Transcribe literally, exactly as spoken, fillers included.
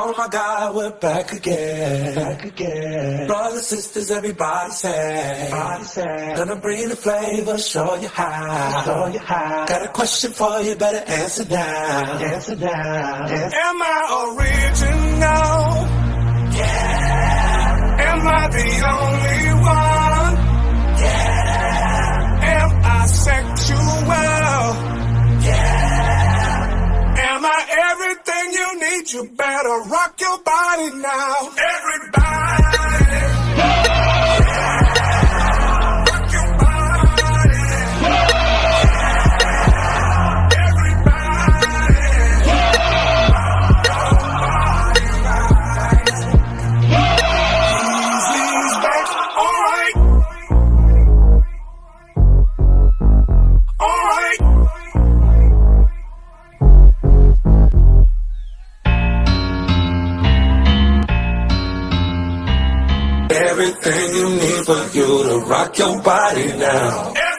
Oh my God, we're back again. Back again. Brothers, sisters, everybody say. Everybody say. Gonna bring the flavor, show you how. Show you how. Got a question for you, better answer now. Answer now. Answer. Am I original? Yeah. Am I the only one? Yeah. Am I sexual? Yeah. Am I everything you need? You better rock your body now. Everybody. Rock your body. Everybody. Rock your body right. Easy's back. All right. All right. Everything you need for you to rock your body now.